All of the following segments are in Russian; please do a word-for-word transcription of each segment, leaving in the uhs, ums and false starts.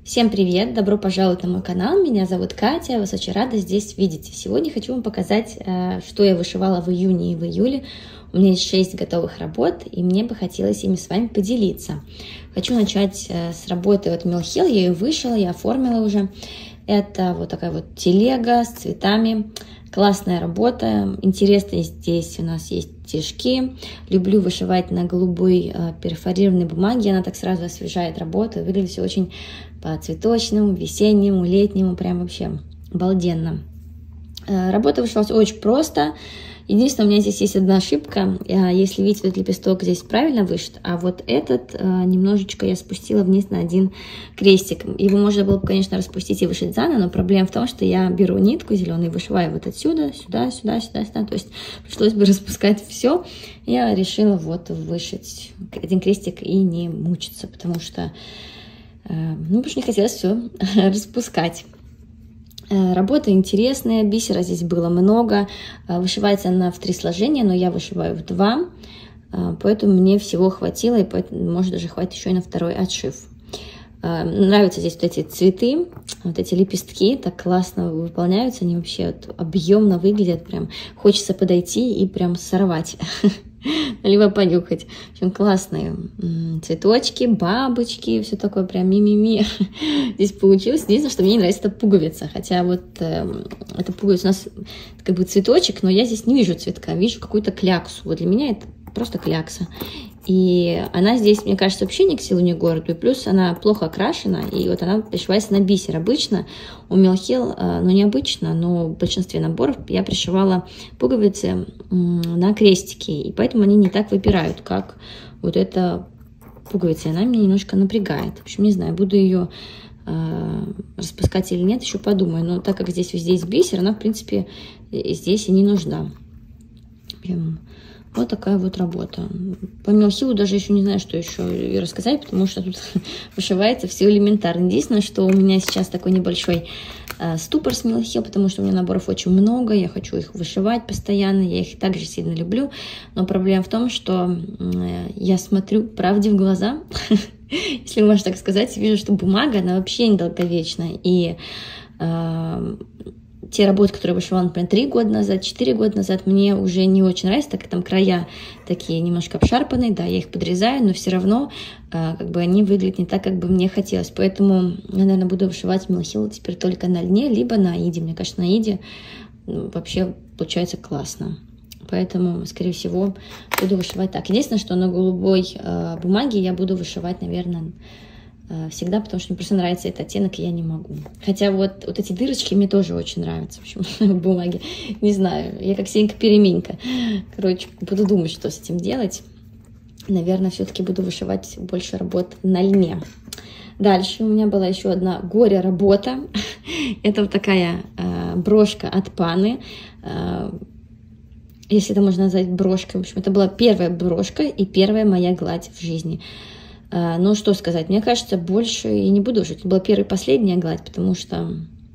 Всем привет! Добро пожаловать на мой канал. Меня зовут Катя, я вас очень рада здесь видеть. Сегодня хочу вам показать, что я вышивала в июне и в июле. У меня есть шесть готовых работ, и мне бы хотелось ими с вами поделиться. Хочу начать с работы от Mill Hill. Я ее вышила, я оформила уже. Это вот такая вот телега с цветами. Классная работа. Интересно, здесь у нас есть стежки. Люблю вышивать на голубой э, перфорированной бумаге. Она так сразу освежает работу. Выглядит все очень по-цветочному, весеннему, летнему. Прям вообще обалденно. Э, работа вышивалась очень просто. Единственное, у меня здесь есть одна ошибка. Если видите, этот лепесток здесь правильно вышит, а вот этот немножечко я спустила вниз на один крестик. Его можно было бы, конечно, распустить и вышить заново, но проблема в том, что я беру нитку зеленую и вышиваю вот отсюда, сюда, сюда, сюда, сюда. То есть пришлось бы распускать все. Я решила вот вышить один крестик и не мучиться, потому что, ну, потому что не хотелось все распускать. Работа интересная, бисера здесь было много, вышивается она в три сложения, но я вышиваю в два, поэтому мне всего хватило, и поэтому, может, даже хватит еще и на второй отшив. Нравятся здесь вот эти цветы, вот эти лепестки, так классно выполняются, они вообще вот объемно выглядят, прям хочется подойти и прям сорвать. Либо понюхать. В общем, классные цветочки, бабочки, все такое прям ми-ми-ми. Здесь получилось. Единственное, что мне не нравится, это пуговица. Хотя вот э, эта пуговица у нас как бы цветочек, но я здесь не вижу цветка, вижу какую-то кляксу. Вот для меня это просто клякса. И она здесь, мне кажется, вообще ни к селу, ни к городу. И плюс она плохо окрашена, и вот она пришивается на бисер. Обычно у Mill Hill, ну не обычно, но в большинстве наборов я пришивала пуговицы на крестики, и поэтому они не так выпирают, как вот эта пуговица. Она меня немножко напрягает. В общем, не знаю, буду ее э, распускать или нет, еще подумаю. Но так как здесь везде есть бисер, она, в принципе, здесь и не нужна. Прям вот такая вот работа. По Mill Hill даже еще не знаю, что еще рассказать, потому что тут вышивается все элементарно. Единственное, что у меня сейчас такой небольшой э, ступор с Mill Hill, потому что у меня наборов очень много, я хочу их вышивать постоянно, я их также сильно люблю. Но проблема в том, что э, я смотрю правде в глаза, если можно так сказать, вижу, что бумага, она вообще недолговечна. И э, те работы, которые я вышивала, например, три года назад, четыре года назад, мне уже не очень нравятся, так как там края такие немножко обшарпанные, да, я их подрезаю, но все равно э, как бы они выглядят не так, как бы мне хотелось. Поэтому я, наверное, буду вышивать Mill Hill теперь только на льне, либо на аиде. Мне кажется, на аиде ну, вообще получается классно. Поэтому, скорее всего, буду вышивать так. Единственное, что на голубой э, бумаге я буду вышивать, наверное, всегда, потому что мне просто нравится этот оттенок, и я не могу. Хотя вот, вот эти дырочки мне тоже очень нравятся, в общем, в бумаге. Не знаю, я как Сенька-переменька. Короче, буду думать, что с этим делать. Наверное, все-таки буду вышивать больше работ на льне. Дальше у меня была еще одна горе-работа. Это вот такая э, брошка от Паны. Э, если это можно назвать брошкой. В общем, это была первая брошка и первая моя гладь в жизни. Ну, что сказать, мне кажется, больше и не буду уже. Это была первая и последняя гладь, потому что,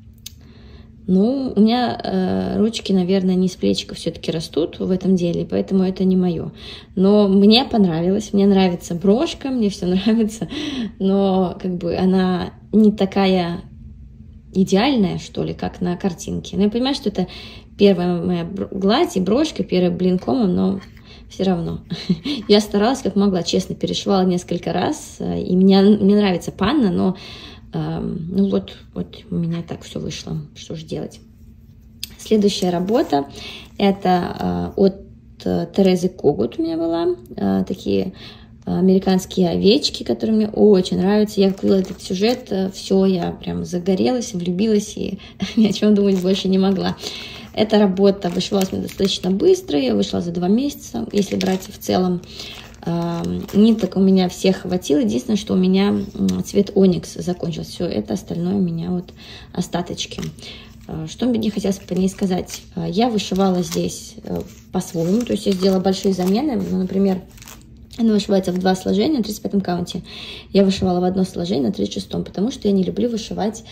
ну, у меня э, ручки, наверное, не с плечика все-таки растут в этом деле, поэтому это не мое. Но мне понравилось, мне нравится брошка, мне все нравится, но как бы она не такая идеальная, что ли, как на картинке. Но я понимаю, что это первая моя гладь и брошка, первая блинкомом, но все равно. Я старалась как могла, честно, перешивала несколько раз. И мне, мне нравится Панна, но э, ну вот, вот у меня так все вышло. Что же делать? Следующая работа это э, от э, Терезы Когут у меня была. Э, такие американские овечки, которые мне очень нравятся. Я купила этот сюжет, все, я прям загорелась, влюбилась и ни о чем думать больше не могла. Эта работа вышивалась мне достаточно быстро, я вышла за два месяца, если брать в целом. Э, ниток у меня всех хватило, единственное, что у меня цвет оникс закончился. Все это остальное у меня вот остаточки. Э, что мне хотелось по ней сказать? Э, я вышивала здесь э, по-своему, то есть я сделала большие замены, ну, например, она вышивается в два сложения на тридцать пятом каунте. Я вышивала в одно сложение на тридцать шестом, потому что я не люблю вышивать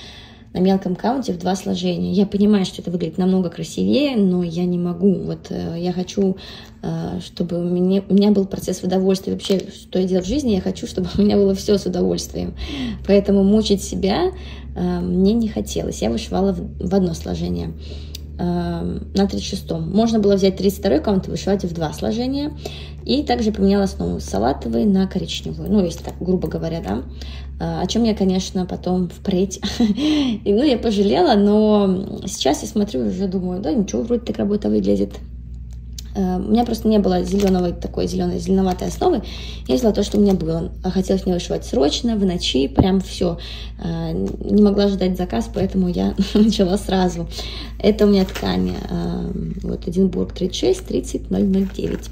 на мелком каунте в два сложения. Я понимаю, что это выглядит намного красивее, но я не могу. Вот я хочу, чтобы у меня, у меня был процесс удовольствия. Вообще, что я делаю в жизни, я хочу, чтобы у меня было все с удовольствием. Поэтому мучить себя мне не хотелось. Я вышивала в одно сложение на тридцать шестом. Можно было взять тридцать второй каунт и вышивать в два сложения. И также поменяла основу с салатовой на коричневую. Ну, если так, грубо говоря, да. О чем я, конечно, потом впредь. Ну, я пожалела, но сейчас я смотрю и уже думаю, да, ничего, вроде так работа выглядит. У меня просто не было зеленого, такой зеленой, зеленоватой основы. Я взяла то, что у меня было. Хотелось мне вышивать срочно, в ночи, прям все. Не могла ждать заказ, поэтому я начала сразу. Это у меня ткань. Вот Эдинбург тридцать шесть тридцать ноль ноль девять.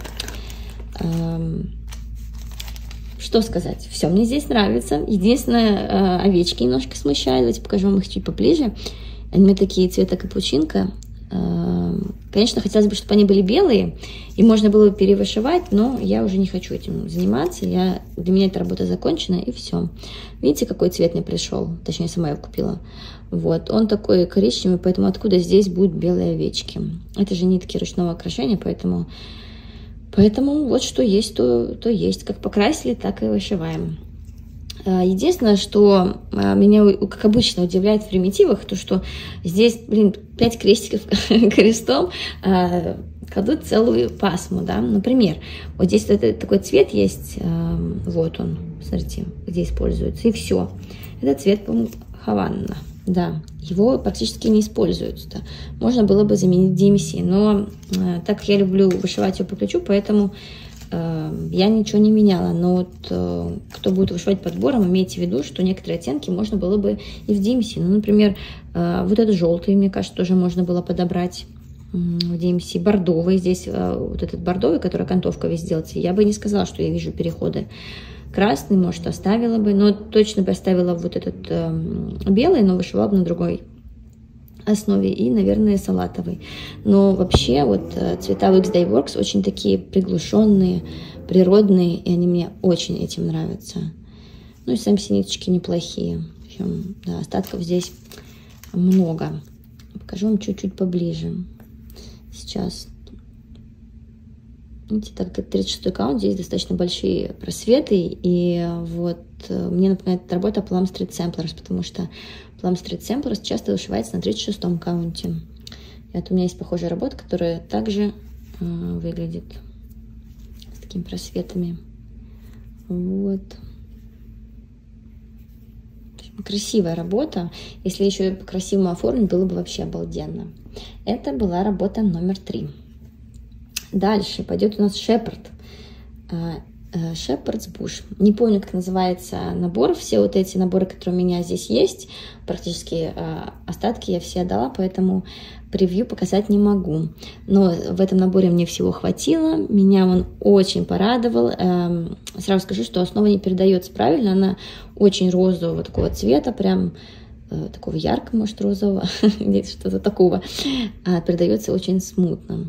Что сказать? Все мне здесь нравится. Единственное, овечки немножко смущают. Давайте покажу вам их чуть поближе. Они у меня такие цвета капучинка. Конечно, хотелось бы, чтобы они были белые, и можно было бы перевышивать, но я уже не хочу этим заниматься. Я, для меня эта работа закончена, и все. Видите, какой цвет мне пришел? Точнее, сама его купила. Вот, он такой коричневый, поэтому откуда здесь будут белые овечки? Это же нитки ручного окрашения, поэтому, поэтому вот что есть, то, то есть. Как покрасили, так и вышиваем. Единственное, что меня, как обычно, удивляет в примитивах, то, что здесь, блин, пять крестиков крестом кладут целую пасму, да. Например, вот здесь вот такой цвет есть, вот он, смотрите, где используется, и все. Это цвет, по-моему, Хаванна, да. Его практически не используется. Можно было бы заменить ди эм си, но так как я люблю вышивать его по ключу, поэтому я ничего не меняла, но вот кто будет вышивать подбором, имейте в виду, что некоторые оттенки можно было бы и в ди эм си. Ну, например, вот этот желтый, мне кажется, тоже можно было подобрать в ди эм си. Бордовый, здесь вот этот бордовый, который окантовка весь делается, я бы не сказала, что я вижу переходы. Красный, может, оставила бы, но точно бы оставила вот этот белый, но вышивала бы на другой основе и, наверное, салатовый. Но вообще вот цвета в икс Dyeworks очень такие приглушенные, природные, и они мне очень этим нравятся. Ну и сами ниточки неплохие. В общем, да, остатков здесь много. Покажу вам чуть-чуть поближе. Сейчас. Видите, так как тридцать шестой каунт, здесь достаточно большие просветы, и вот мне напоминает эта работа Plum Street Samplers, потому что Plum Street Samplers часто вышивается на тридцать шестом каунте. И вот у меня есть похожая работа, которая также э, выглядит с такими просветами. Вот. Красивая работа. Если еще по красивому оформить, было бы вообще обалденно. Это была работа номер три. Дальше пойдет у нас Shepherd. Shepherd's Bush. Не помню, как называется набор. Все вот эти наборы, которые у меня здесь есть, практически остатки я все отдала, поэтому превью показать не могу. Но в этом наборе мне всего хватило. Меня он очень порадовал. Сразу скажу, что основа не передается правильно. Она очень розового такого цвета, прям такого яркого, может, розового, что-то такого. Передается очень смутно.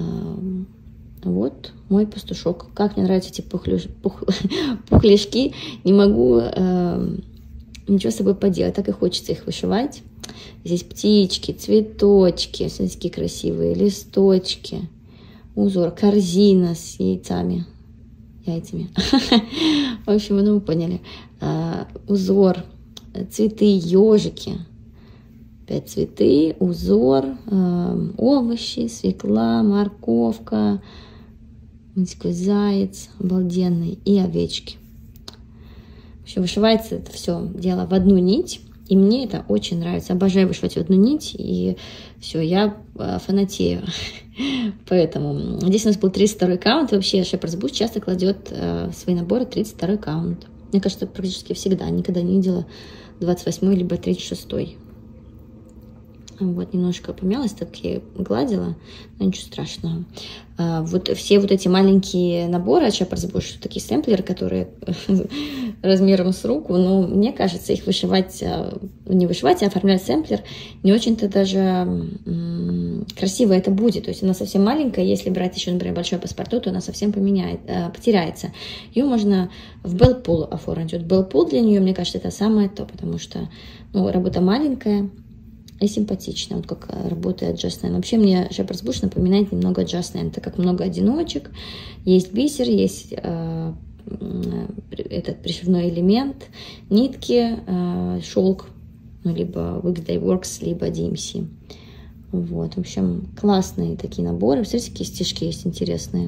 Вот мой пастушок. Как мне нравятся эти пухляш... пух... пухляшки. Не могу э, ничего с собой поделать. Так и хочется их вышивать. Здесь птички, цветочки. Смотрите, какие красивые. Листочки. Узор. Корзина с яйцами. Яйцами. В общем, ну вы поняли. Узор. Цветы, ежики. Опять цветы, узор. Овощи, свекла, морковка. Такой заяц обалденный и овечки. В общем, вышивается это все дело в одну нить, и мне это очень нравится. Обожаю вышивать в одну нить, и все, я фанатею. Поэтому здесь у нас был тридцать второй каунт, и вообще Shepherd's Bush часто кладет в свои наборы тридцать второй каунт. Мне кажется, практически всегда, никогда не видела двадцать восьмой либо тридцать шестой. Вот, немножко помялась, так я гладила, но ничего страшного. А, вот все вот эти маленькие наборы от Shepherd's Bush, такие сэмплеры, которые размером с руку, но мне кажется, их вышивать, не вышивать, а оформлять сэмплер не очень-то даже м- красиво это будет. То есть она совсем маленькая, если брать еще, например, большой паспорту, то она совсем поменяет, э, потеряется. Ее можно в Bellpool оформить. Вот Bellpool для нее, мне кажется, это самое то, потому что ну, работа маленькая и симпатичная, вот как работает Just Nine. Вообще мне Shepherd's Bush напоминает немного Just Nine, так как много одиночек, есть бисер, есть э, этот пришивной элемент, нитки, э, шелк, ну, либо Weekday Works, либо ди эм си. Вот, в общем, классные такие наборы. Смотрите, какие стежки есть интересные.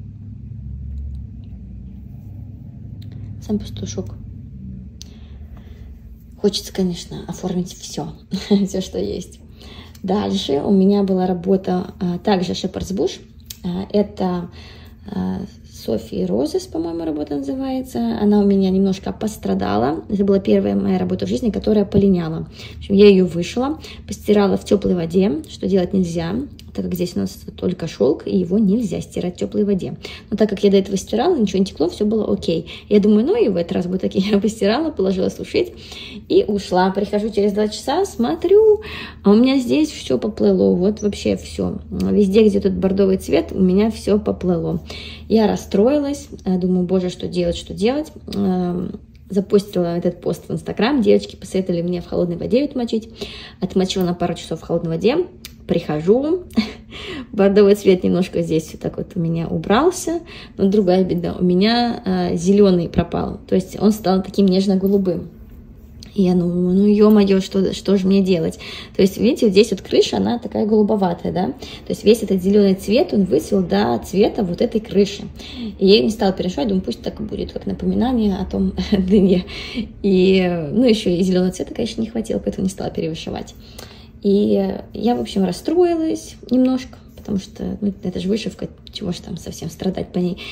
Сам пастушок. Хочется, конечно, оформить все, все, что есть. Дальше у меня была работа а, также Shepherd's Bush. А, это а, Софи Розес, по-моему, работа называется. Она у меня немножко пострадала. Это была первая моя работа в жизни, которая полиняла. В общем, я ее вышила, постирала в теплой воде, что делать нельзя, так как здесь у нас только шелк, и его нельзя стирать в теплой воде. Но так как я до этого стирала, ничего не текло, все было окей. Я думаю, ну и в этот раз будет окей. Я постирала, положила сушить и ушла. Прихожу через два часа, смотрю, а у меня здесь все поплыло. Вот вообще все. Везде, где тут бордовый цвет, у меня все поплыло. Я расстроилась, думаю, боже, что делать, что делать. Запустила этот пост в Инстаграм. Девочки посоветовали мне в холодной воде отмочить. Отмочила на пару часов в холодной воде. Прихожу, бордовый цвет немножко здесь вот так вот у меня убрался, но другая беда, у меня э, зеленый пропал, то есть он стал таким нежно-голубым. И я думаю, ну ё-моё, что, что же мне делать? То есть, видите, вот здесь вот крыша, она такая голубоватая, да? То есть весь этот зеленый цвет, он выцвел до цвета вот этой крыши. И я не стала перешивать, думаю, пусть так и будет, как напоминание о том дыне. И, ну, еще и зеленого цвета, конечно, не хватило, поэтому не стала перевышивать. И я, в общем, расстроилась немножко, потому что ну, это же вышивка, чего ж там совсем страдать по ней.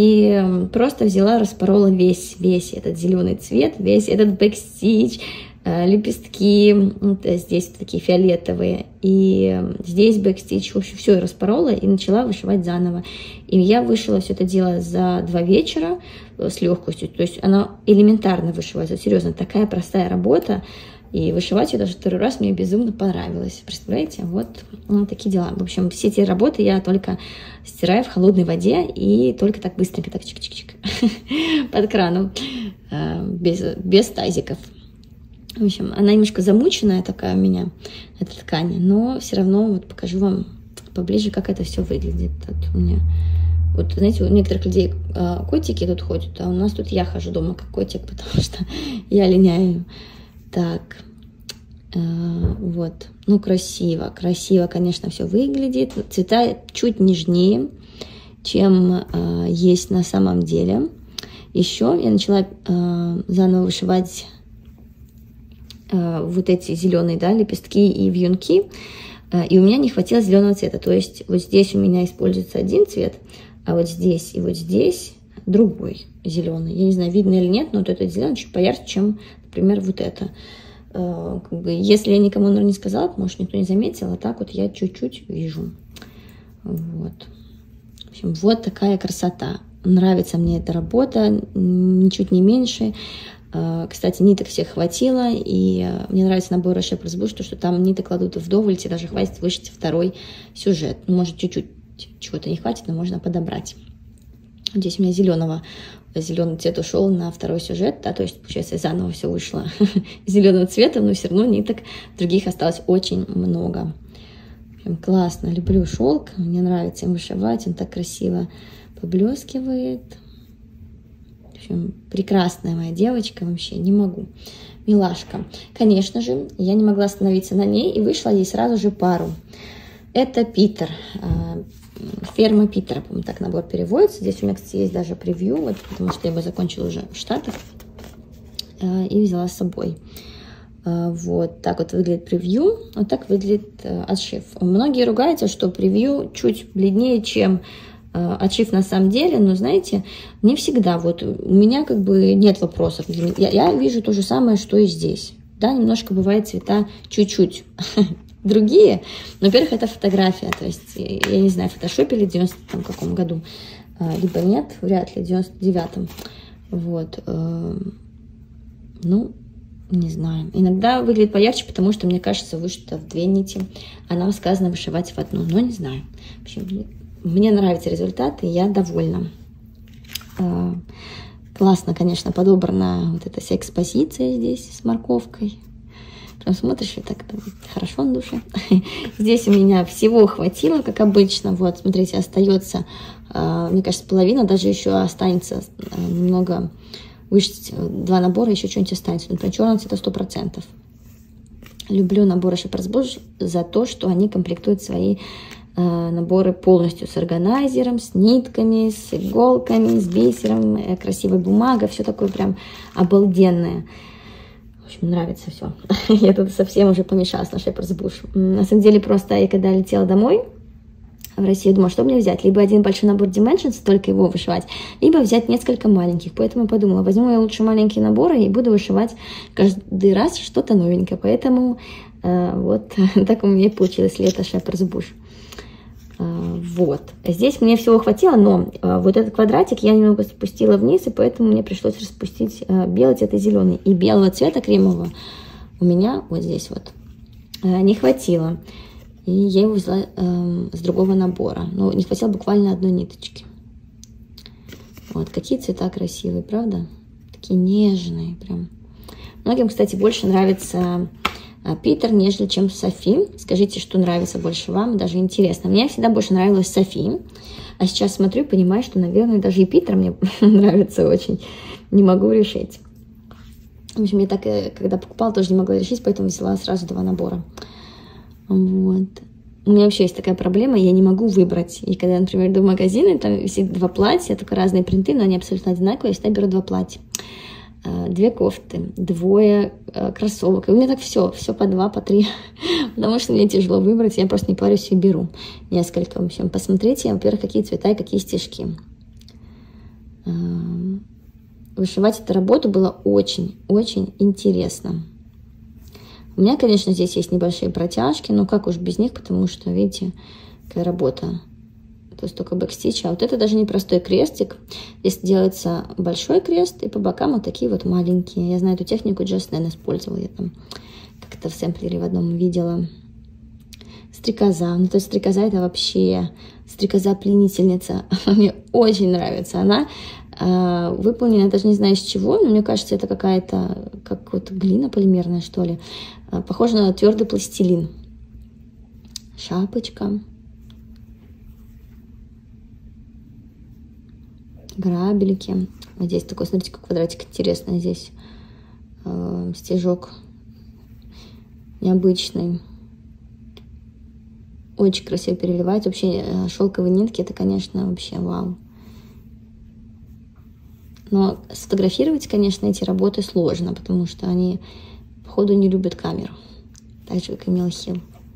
И просто взяла, распорола весь, весь этот зеленый цвет, весь этот бэкстич, лепестки, вот здесь такие фиолетовые, и здесь бэкстич, в общем, все я распорола и начала вышивать заново. И я вышила все это дело за два вечера с легкостью, то есть она элементарно вышивается, серьезно, такая простая работа. И вышивать ее даже второй раз мне безумно понравилось. Представляете? Вот, вот такие дела. В общем, все эти работы я только стираю в холодной воде и только так быстренько, так чик-чик-чик, под краном, без, без тазиков. В общем, она немножко замученная такая у меня, эта ткань, но все равно вот покажу вам поближе, как это все выглядит. Тут у меня... Вот, знаете, у некоторых людей котики тут ходят, а у нас тут я хожу дома как котик, потому что я линяю. Так, э, вот, ну красиво, красиво, конечно, все выглядит. Цвета чуть нежнее, чем э, есть на самом деле. Еще я начала э, заново вышивать э, вот эти зеленые, да, лепестки и вьюнки, э, и у меня не хватило зеленого цвета. То есть вот здесь у меня используется один цвет, а вот здесь и вот здесь другой зеленый. Я не знаю, видно или нет, но вот этот зеленый чуть поярче, чем, например, вот это. Как бы, если я никому, наверное, не сказала, может, никто не заметил, а так вот я чуть-чуть вижу. Вот. В общем, вот такая красота. Нравится мне эта работа, ничуть не меньше. Кстати, ниток всех хватило, и мне нравится набор Shepherd's Bush, что там ниток кладут вдоволь, тебе даже хватит вышить второй сюжет. Ну, может, чуть-чуть чего-то не хватит, но можно подобрать. Здесь у меня зеленого, зеленый цвет ушел на второй сюжет, да, то есть, получается, заново все вышло зеленого цвета, но все равно ниток других осталось очень много. Прям классно, люблю шелк, мне нравится им вышивать, он так красиво поблескивает. В общем, прекрасная моя девочка, вообще не могу. Милашка. Конечно же, я не могла остановиться на ней и вышла ей сразу же пару. Это Питер. Ферма Питера, по-моему, так набор переводится. Здесь у меня, кстати, есть даже превью, вот, потому что я его закончила уже в Штатах э, и взяла с собой. Э, вот так вот выглядит превью, вот так выглядит э, отшив. Многие ругаются, что превью чуть бледнее, чем э, отшив на самом деле, но, знаете, не всегда. Вот у меня как бы нет вопросов. Я, я вижу то же самое, что и здесь. Да, немножко бывает цвета чуть-чуть другие. Но, во-первых, это фотография, то есть, я не знаю, фотошопили в девяностом каком году, либо нет, вряд ли, в девяносто девятом. Вот, ну, не знаю. Иногда выглядит поярче, потому что, мне кажется, вышито в две нити, а нам сказано вышивать в одну, но не знаю. В общем, мне нравится результат, и я довольна. Классно, конечно, подобрана вот эта вся экспозиция здесь с морковкой. Прям смотришь, и так хорошо на душе. Здесь у меня всего хватило, как обычно. Вот, смотрите, остается, мне кажется, половина, даже еще останется немного, вышить два набора, еще что-нибудь останется. Например, черный цвет сто процентов. Люблю наборы Shepherd's Bush за то, что они комплектуют свои наборы полностью с органайзером, с нитками, с иголками, с бисером, красивая бумага, все такое прям обалденное. В общем, нравится все. Я тут совсем уже помешалась на Shepherd's Bush. На самом деле, просто я когда летела домой в Россию, думала, что мне взять? Либо один большой набор Dimensions, только его вышивать, либо взять несколько маленьких. Поэтому я подумала, возьму я лучше маленькие наборы и буду вышивать каждый раз что-то новенькое. Поэтому э, вот так у меня и получилось лето Shepherd's Bush. Вот. Здесь мне всего хватило, но вот этот квадратик я немного спустила вниз, и поэтому мне пришлось распустить белый цвет и зеленый. И белого цвета кремового у меня вот здесь вот не хватило. И я его взяла э, с другого набора. Но не хватило буквально одной ниточки. Вот. Какие цвета красивые, правда? Такие нежные прям. Многим, кстати, больше нравится Питер, нежели чем Софи. Скажите, что нравится больше вам, даже интересно. Мне всегда больше нравилась Софи, а сейчас смотрю и понимаю, что, наверное, даже и Питер мне нравится очень. Не могу решить. В общем, я так, когда покупала, тоже не могла решить, поэтому взяла сразу два набора. Вот. У меня вообще есть такая проблема, я не могу выбрать. И когда, например, иду в магазин, там висит два платья, только разные принты, но они абсолютно одинаковые, я всегда беру два платья. Две кофты, двое кроссовок. И у меня так все, все по два, по три. Потому что мне тяжело выбрать, я просто не парюсь и беру несколько. В общем, посмотрите, во-первых, какие цвета и какие стежки. Вышивать эту работу было очень-очень интересно. У меня, конечно, здесь есть небольшие протяжки, но как уж без них, потому что, видите, какая работа. То есть только бэкстич, а вот это даже не простой крестик. Здесь делается большой крест, и по бокам вот такие вот маленькие. Я знаю эту технику, Just Nan использовала, я там как-то в сэмплере в одном видела. Стрекоза, ну то есть стрекоза это вообще стрекоза-пленительница. Мне очень нравится она. Э, выполнена, я даже не знаю из чего, но мне кажется, это какая-то, как вот глина полимерная, что ли. Э, похоже на твердый пластилин. Шапочка. Грабельки. Вот здесь такой, смотрите, как квадратик интересный. Здесь э, стежок необычный. Очень красиво переливать. Вообще э, шелковые нитки, это, конечно, вообще вау. Но сфотографировать, конечно, эти работы сложно, потому что они, походу, не любят камеру. Так же, как и Эмил Хилл.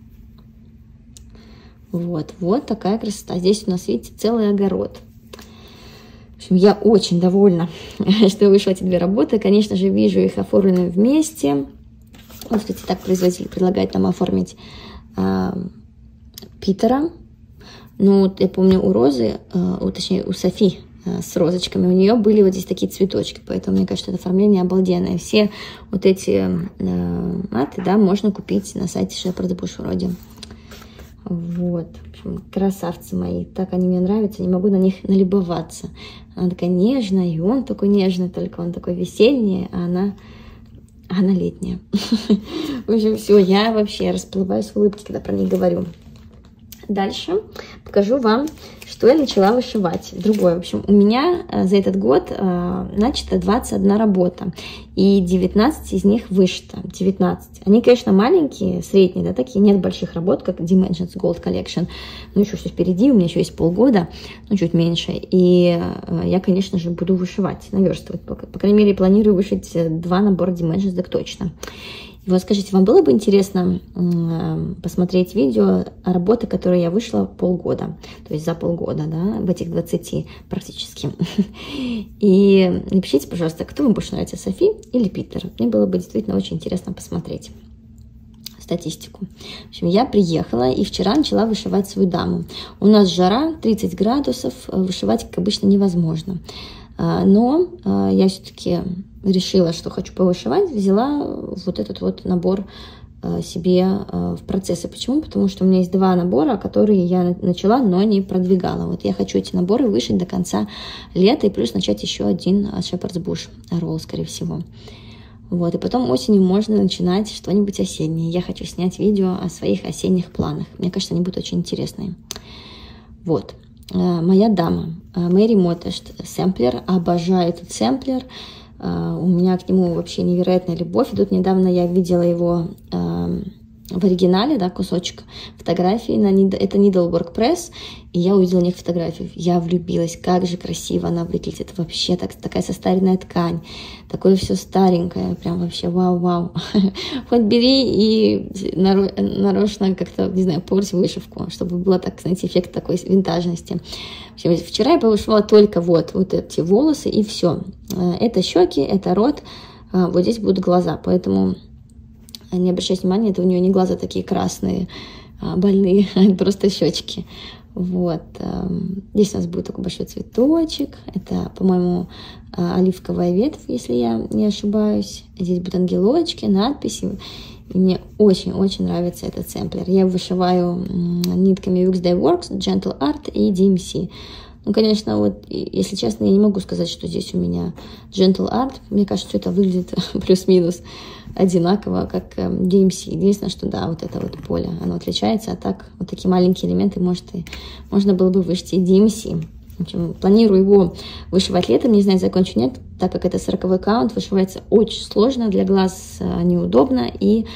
Вот, вот такая красота. Здесь у нас, видите, целый огород. В общем, я очень довольна, что вышла эти две работы. Конечно же, вижу их оформлены вместе. Вот, кстати, так производитель предлагает нам оформить э, Питера. Ну, вот я помню, у Розы, э, у, точнее, у Софи э, с розочками, у нее были вот здесь такие цветочки. Поэтому, мне кажется, это оформление обалденное. Все вот эти э, маты, да, можно купить на сайте Shepherd's Bush вроде. Вот, в общем, красавцы мои, так они мне нравятся, не могу на них налюбоваться. Она такая нежная, и он такой нежный, только он такой весенний, а она, а она летняя. В общем, все, я вообще расплываюсь в улыбке, когда про них говорю. Дальше покажу вам, что я начала вышивать. Другое, в общем, у меня за этот год э, начата двадцать одна работа, и девятнадцать из них вышито. девятнадцать. Они, конечно, маленькие, средние, да, такие, нет больших работ, как Dimensions Gold Collection. Ну, еще все впереди, у меня еще есть полгода, ну, чуть меньше. И э, я, конечно же, буду вышивать, наверстывать. По, по крайней мере, планирую вышить два набора Dimensions, так точно. И вот скажите, вам было бы интересно э, посмотреть видео работы, которые я вышла полгода, то есть за полгода, да, в этих двадцати практически. И напишите, пожалуйста, кто вам больше нравится, Софи или Питер. Мне было бы действительно очень интересно посмотреть. статистику. В общем, я приехала и вчера начала вышивать свою даму. У нас жара, тридцать градусов, вышивать, как обычно, невозможно. Но я все-таки решила, что хочу повышивать, взяла вот этот вот набор себе в процессы. Почему? Потому что у меня есть два набора, которые я начала, но не продвигала. Вот я хочу эти наборы вышить до конца лета и плюс начать еще один от Shepherd's Bush ролл, скорее всего. Вот, и потом осенью можно начинать что-нибудь осеннее. Я хочу снять видео о своих осенних планах. Мне кажется, они будут очень интересные. Вот. Моя дама, Мэри Мотешт, сэмплер. Обожаю этот сэмплер. У меня к нему вообще невероятная любовь. И тут недавно я видела его в оригинале, да, кусочек фотографии. На, это Needlework Press. И я увидела у них фотографию. Я влюбилась. Как же красиво она выглядит. Вообще так, такая состаренная ткань. Такое все старенькое. Прям вообще вау-вау. Хоть бери и нарочно как-то, не знаю, порть вышивку, чтобы было, так, знаете, эффект такой винтажности. Вчера я повышивала только вот, вот эти волосы и все. Это щеки, это рот. Вот здесь будут глаза. Поэтому не обращайте внимания, это у нее не глаза такие красные, больные, а просто щечки. Вот. Здесь у нас будет такой большой цветочек. Это, по-моему, оливковая ветвь, если я не ошибаюсь. Здесь будут ангелочки, надписи. И мне очень-очень нравится этот сэмплер. Я вышиваю нитками Wix Dye Works, Gentle Art и ди эм си. Ну, конечно, вот, если честно, я не могу сказать, что здесь у меня Gentle Art. Мне кажется, что это выглядит плюс-минус одинаково, как ди эм си. Единственное, что да, вот это вот поле, оно отличается, а так вот такие маленькие элементы, может, и можно было бы вышить и ди эм си. В общем, планирую его вышивать летом, не знаю, закончу нет, так как это сороковой каунт, вышивается очень сложно, для глаз неудобно, и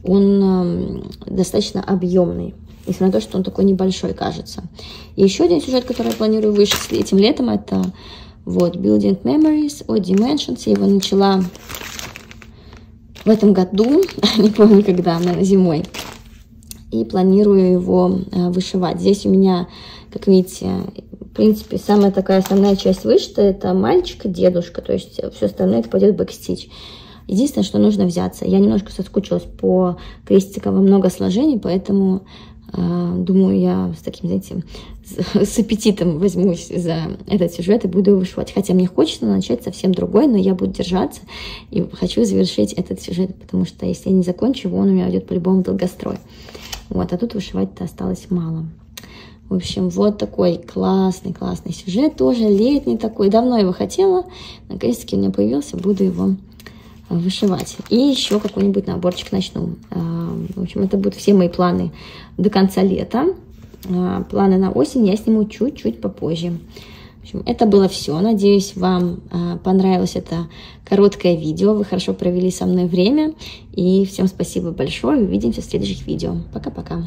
он достаточно объемный, несмотря на то, что он такой небольшой, кажется. И еще один сюжет, который я планирую вышить этим летом, это вот Building Memories от Dimensions. Я его начала в этом году, не помню когда, наверное, зимой, и планирую его вышивать. Здесь у меня, как видите, в принципе, самая такая основная часть вышита, это мальчик и дедушка, то есть все остальное это пойдет бэкстич. Единственное, что нужно взяться. Я немножко соскучилась по крестикам во много сложений, поэтому э, думаю, я с таким, знаете, с, с аппетитом возьмусь за этот сюжет и буду его вышивать. Хотя мне хочется начать совсем другой, но я буду держаться и хочу завершить этот сюжет, потому что если я не закончу его, он у меня идет по-любому в долгострой. Вот, а тут вышивать-то осталось мало. В общем, вот такой классный-классный сюжет, тоже летний такой. Давно его хотела, наконец-таки у меня появился, буду его вышивать. И еще какой-нибудь наборчик начну. В общем, это будут все мои планы до конца лета. Планы на осень я сниму чуть-чуть попозже. В общем, это было все. Надеюсь, вам понравилось это короткое видео. Вы хорошо провели со мной время. И всем спасибо большое. Увидимся в следующих видео. Пока-пока.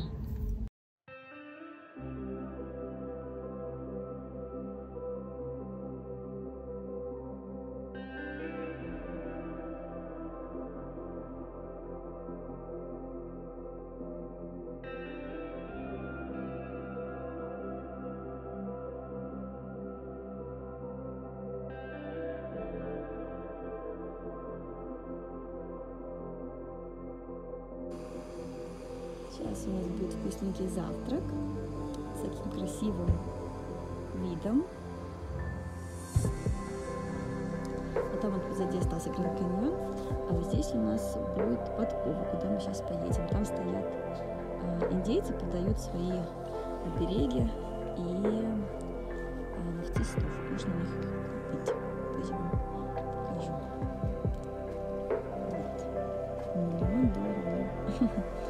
Сейчас у нас будет вкусненький завтрак с таким красивым видом. А там вот позади остался Гранд Каньон, а вот здесь у нас будет подкова, куда мы сейчас поедем. Там стоят э, индейцы, продают свои обереги и э, ловцистов. Можно у них купить. Пойдем, покажу. Вот. Ну, дорого.